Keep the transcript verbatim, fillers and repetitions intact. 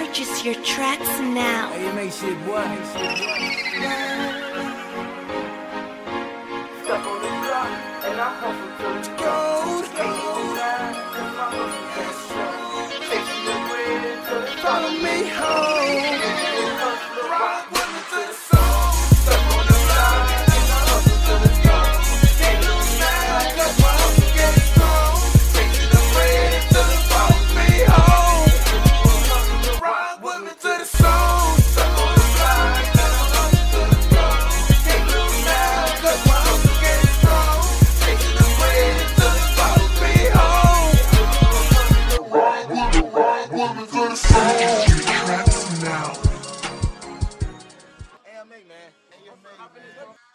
Purchase your tracks now. Hey, you make shit, boy. Make shit, boy. Step on the block, and I hustle till it's gold. Chasing the bread until it's follow me home. Ride with me to the soul. Step on the block, and I hustle till it's gold. Can't lose now, 'cause my hustle getting strong. Chasing the bread until it follows me home. Ride with me to the soul. Step on the block, and I hustle till it's gold. Can't lose now, 'cause my hustle getting strong. Chasing the bread until it follows me home. Ride with me, ride with me to the soul. Purchase your tracks now. A M A, man. A M A, man.